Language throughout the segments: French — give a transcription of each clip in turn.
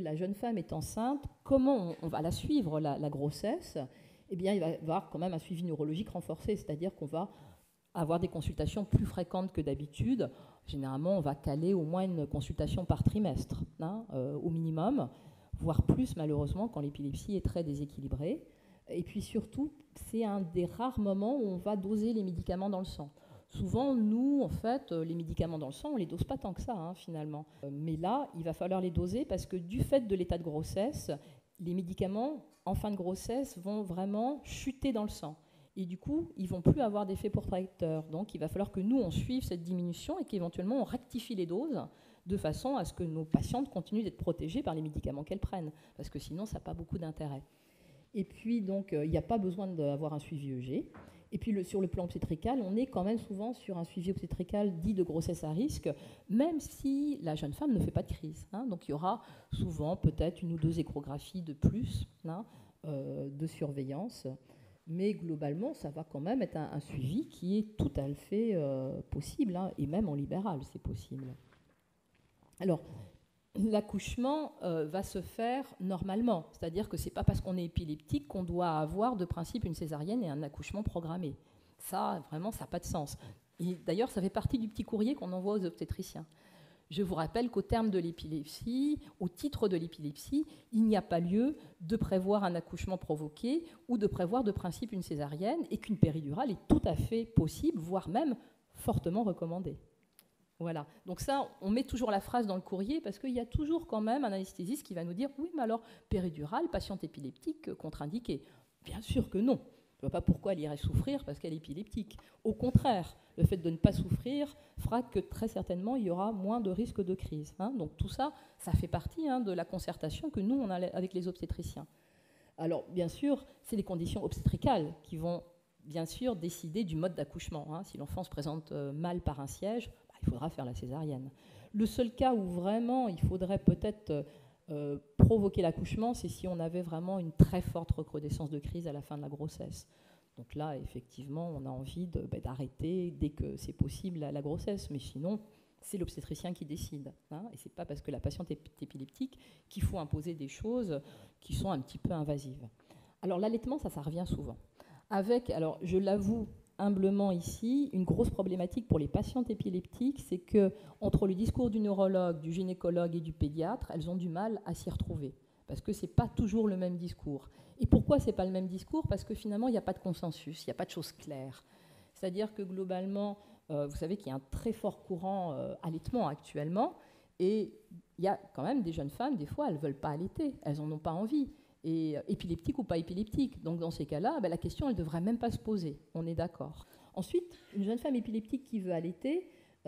la jeune femme est enceinte, comment on va la suivre, la grossesse? Eh bien, il va y avoir quand même un suivi neurologique renforcé, c'est-à-dire qu'on va avoir des consultations plus fréquentes que d'habitude. Généralement, on va caler au moins une consultation par trimestre, au minimum, voire plus malheureusement quand l'épilepsie est très déséquilibrée. Et puis surtout, c'est un des rares moments où on va doser les médicaments dans le sang. Souvent, nous, en fait, les médicaments dans le sang, on ne les dose pas tant que ça, finalement. Mais là, il va falloir les doser parce que du fait de l'état de grossesse, les médicaments, en fin de grossesse, vont vraiment chuter dans le sang. Et du coup, ils ne vont plus avoir d'effet protecteur. Donc, il va falloir que nous, on suive cette diminution et qu'éventuellement, on rectifie les doses de façon à ce que nos patientes continuent d'être protégées par les médicaments qu'elles prennent. Parce que sinon, ça n'a pas beaucoup d'intérêt. Et puis, donc, il n'y a pas besoin d'avoir un suivi EG. Et puis, sur le plan obstétrical, on est quand même souvent sur un suivi obstétrical dit de grossesse à risque, même si la jeune femme ne fait pas de crise. Donc, il y aura souvent peut-être 1 ou 2 échographies de plus de surveillance. Mais globalement, ça va quand même être un suivi qui est tout à fait possible, et même en libéral, c'est possible. Alors, l'accouchement va se faire normalement, c'est-à-dire que ce n'est pas parce qu'on est épileptique qu'on doit avoir de principe une césarienne et un accouchement programmé. Ça, vraiment, ça n'a pas de sens. Et d'ailleurs, ça fait partie du petit courrier qu'on envoie aux obstétriciens. Je vous rappelle qu'au terme de l'épilepsie, au titre de l'épilepsie, il n'y a pas lieu de prévoir un accouchement provoqué ou de prévoir de principe une césarienne et qu'une péridurale est tout à fait possible, voire même fortement recommandée. Voilà. Donc ça, on met toujours la phrase dans le courrier parce qu'il y a toujours quand même un anesthésiste qui va nous dire « Oui, mais alors, péridurale, patiente épileptique, contre-indiquée ». Bien sûr que non. Je ne vois pas pourquoi elle irait souffrir parce qu'elle est épileptique. Au contraire, le fait de ne pas souffrir fera que très certainement il y aura moins de risques de crise. Donc tout ça, ça fait partie de la concertation que nous, on a avec les obstétriciens. Alors bien sûr, c'est les conditions obstétricales qui vont bien sûr décider du mode d'accouchement. Si l'enfant se présente mal par un siège, il faudra faire la césarienne. Le seul cas où vraiment il faudrait peut-être provoquer l'accouchement, c'est si on avait vraiment une très forte recrudescence de crise à la fin de la grossesse. Donc là, effectivement, on a envie d'arrêter dès que c'est possible la grossesse. Mais sinon, c'est l'obstétricien qui décide. Et ce n'est pas parce que la patiente est épileptique qu'il faut imposer des choses qui sont un petit peu invasives. Alors l'allaitement, ça revient souvent. Avec, alors je l'avoue humblement ici, une grosse problématique pour les patientes épileptiques, c'est que entre le discours du neurologue, du gynécologue et du pédiatre, elles ont du mal à s'y retrouver. Parce que ce n'est pas toujours le même discours. Et pourquoi ce n'est pas le même discours? Parce que finalement, il n'y a pas de consensus, il n'y a pas de choses claires. C'est-à-dire que globalement, vous savez qu'il y a un très fort courant allaitement actuellement, et il y a quand même des jeunes femmes, des fois, elles ne veulent pas allaiter, elles n'en ont pas envie. Et épileptique ou pas épileptique. Donc dans ces cas-là, la question, elle ne devrait même pas se poser. On est d'accord. Ensuite, une jeune femme épileptique qui veut allaiter,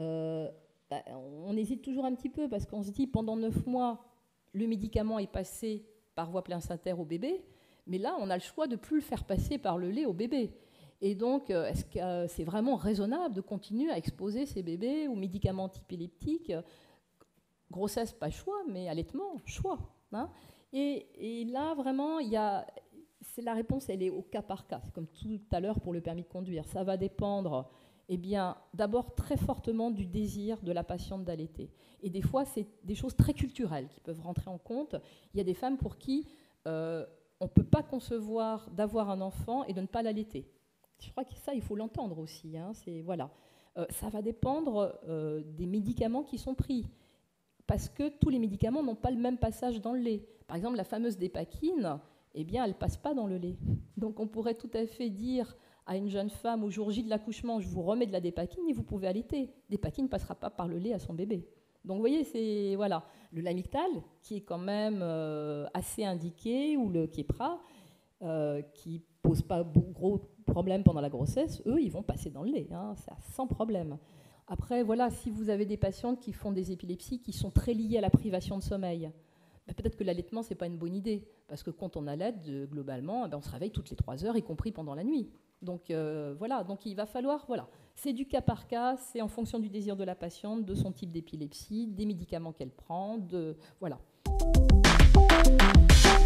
on hésite toujours un petit peu parce qu'on se dit, pendant 9 mois, le médicament est passé par voie placentaire au bébé, mais là, on a le choix de ne plus le faire passer par le lait au bébé. Et donc, est-ce que c'est vraiment raisonnable de continuer à exposer ces bébés aux médicaments antiépileptiques? Grossesse, pas choix, mais allaitement, choix. Et là, vraiment, la réponse, elle est au cas par cas. C'est comme tout à l'heure pour le permis de conduire. Ça va dépendre, d'abord très fortement du désir de la patiente d'allaiter. Et des fois, c'est des choses très culturelles qui peuvent rentrer en compte. Il y a des femmes pour qui on ne peut pas concevoir d'avoir un enfant et de ne pas l'allaiter. Je crois que ça, il faut l'entendre aussi. Voilà. Ça va dépendre des médicaments qui sont pris. Parce que tous les médicaments n'ont pas le même passage dans le lait. Par exemple, la fameuse dépakine, elle ne passe pas dans le lait. Donc on pourrait tout à fait dire à une jeune femme au jour J de l'accouchement, je vous remets de la dépakine et vous pouvez allaiter. Dépakine ne passera pas par le lait à son bébé. Donc vous voyez, c'est voilà. Le Lamictal, qui est quand même assez indiqué, ou le Keppra, qui ne pose pas gros problème pendant la grossesse, eux, ils vont passer dans le lait, ça, sans problème. Après, voilà, si vous avez des patientes qui font des épilepsies qui sont très liées à la privation de sommeil, peut-être que l'allaitement, ce n'est pas une bonne idée. Parce que quand on allaite, globalement, on se réveille toutes les 3 heures, y compris pendant la nuit. Donc voilà, donc il va falloir, voilà, c'est du cas par cas, c'est en fonction du désir de la patiente, de son type d'épilepsie, des médicaments qu'elle prend, voilà.